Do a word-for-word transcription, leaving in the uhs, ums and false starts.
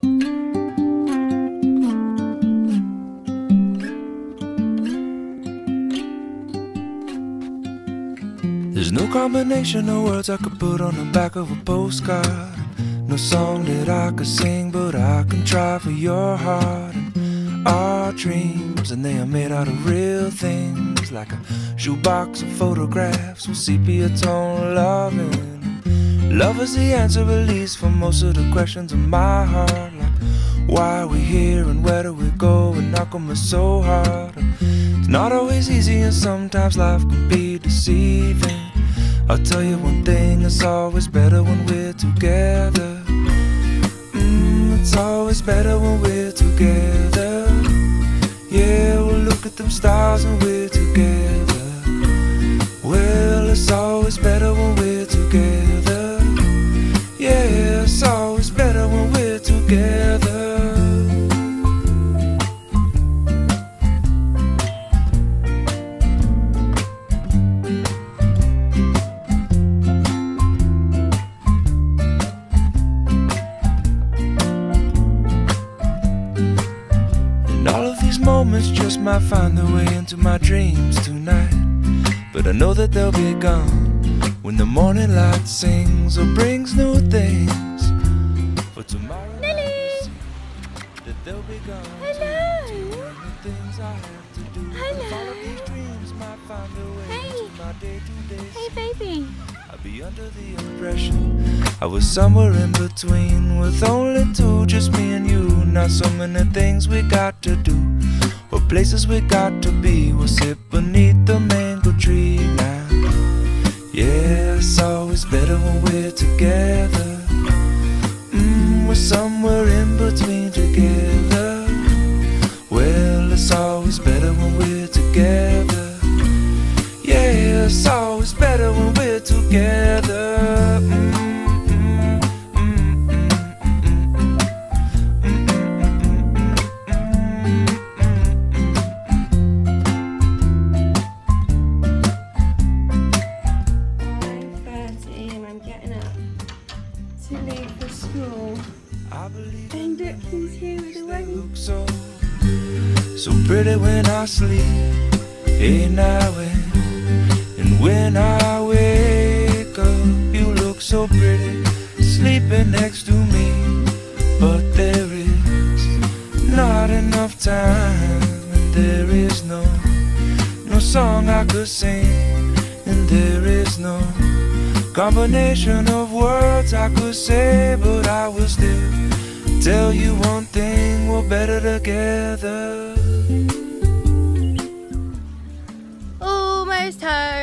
There's no combination of words I could put on the back of a postcard. No song that I could sing, but I can try for your heart. And our dreams, and they are made out of real things, like a shoebox of photographs with sepia tone loving. Love is the answer, at least, for most of the questions in my heart, like why are we here and where do we go, and how come it's so hard. It's not always easy, and sometimes life can be deceiving. I'll tell you one thing, it's always better when we're together. Mm, it's always better when we're together. Yeah, we'll look at them stars and we're together. Well, it's always better when we're together. Yeah, it's always better when we're together. Moments just might find their way into my dreams tonight, but I know that they'll be gone when the morning light sings or brings new things. For tomorrow Lily, that they'll be gone. Hello. Too many things I have to do. Hello. If all of these dreams might find their way Hey. into my day-to-day. Hey, baby. I'd be under the impression I was somewhere in between, with only two, just me and you. Not so many things we got to do, or places we got to be. We'll sit beneath the mango tree now. Yeah, it's always better when we're together. Mm, we're somewhere in between together. Well, it's always better when we're together. Yeah, it's always better when we're together. Mm. And look who's here with a wedding. So, so pretty when I sleep, hey now and, and when I wake up, you look so pretty, sleeping next to me. But there is not enough time, and there is no, no song I could sing, and there is no combination of words I could say, but I will still tell you one thing, we're better together. Almost home.